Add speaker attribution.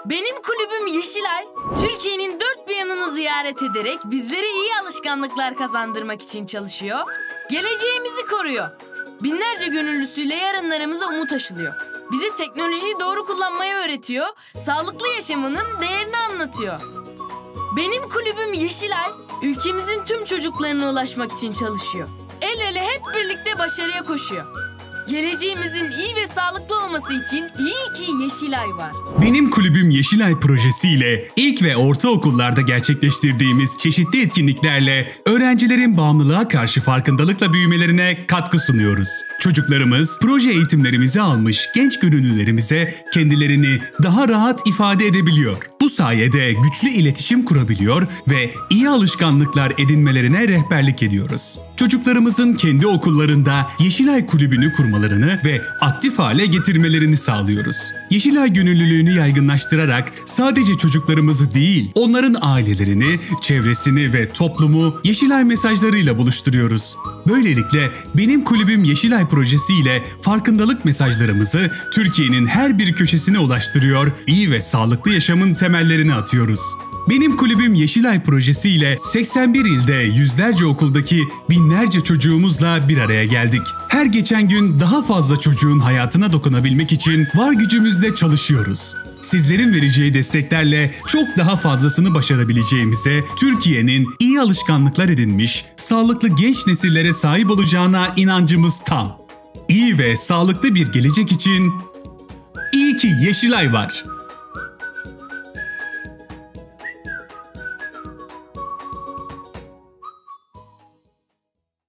Speaker 1: Benim kulübüm Yeşilay, Türkiye'nin dört bir yanını ziyaret ederek bizlere iyi alışkanlıklar kazandırmak için çalışıyor, geleceğimizi koruyor. Binlerce gönüllüsüyle yarınlarımıza umut aşılıyor. Bizi teknolojiyi doğru kullanmayı öğretiyor, sağlıklı yaşamının değerini anlatıyor. Benim kulübüm Yeşilay, ülkemizin tüm çocuklarına ulaşmak için çalışıyor. El ele hep birlikte başarıya koşuyor. Geleceğimizin iyi ve sağlıklı olması için iyi ki Yeşilay var.
Speaker 2: Benim kulübüm Yeşilay projesiyle ilk ve ortaokullarda gerçekleştirdiğimiz çeşitli etkinliklerle öğrencilerin bağımlılığa karşı farkındalıkla büyümelerine katkı sunuyoruz. Çocuklarımız proje eğitimlerimizi almış genç gönüllülerimize kendilerini daha rahat ifade edebiliyor. Bu sayede güçlü iletişim kurabiliyor ve iyi alışkanlıklar edinmelerine rehberlik ediyoruz. Çocuklarımızın kendi okullarında Yeşilay Kulübü'nü kurmalarını ve aktif hale getirmelerini sağlıyoruz. Yeşilay gönüllülüğünü yaygınlaştırarak sadece çocuklarımızı değil, onların ailelerini, çevresini ve toplumu Yeşilay mesajlarıyla buluşturuyoruz. Böylelikle Benim Kulübüm Yeşilay projesiyle farkındalık mesajlarımızı Türkiye'nin her bir köşesine ulaştırıyor, iyi ve sağlıklı yaşamın temellerini atıyoruz. Benim Kulübüm Yeşilay projesiyle 81 ilde yüzlerce okuldaki binlerce çocuğumuzla bir araya geldik. Her geçen gün daha fazla çocuğun hayatına dokunabilmek için var gücümüzle çalışıyoruz. Sizlerin vereceği desteklerle çok daha fazlasını başarabileceğimize, Türkiye'nin iyi alışkanlıklar edinmiş, sağlıklı genç nesillere sahip olacağına inancımız tam. İyi ve sağlıklı bir gelecek için iyi ki Yeşilay var.